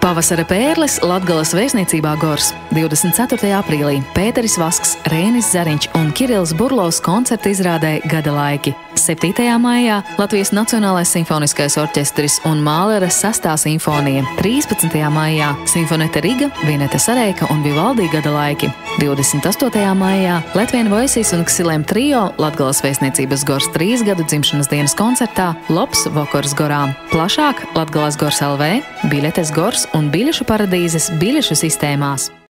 Pavasara pērles Latgales vēstniecībā Gors. 24. aprīlī Pēteris Vasks, Rēnis Zariņš un Kirillis Burlovs koncerta izrādē Gada laiki. 7. maijā Latvijas Nacionālais simfoniskais orķestris un Mālera 6. simfonija. 13. maijā Simfonete Riga, Vinete Sareika un Vivaldi Gada laiki. 28. maijā Latvian Voices un Ksilēm trio Latgales vēstniecības Gors 3 gadu dzimšanas dienas koncertā Lops Vokors Gorā. Plašāk Latgales Gors LV, biļetes Gors un biļešu paradīzes biļešu sistēmās.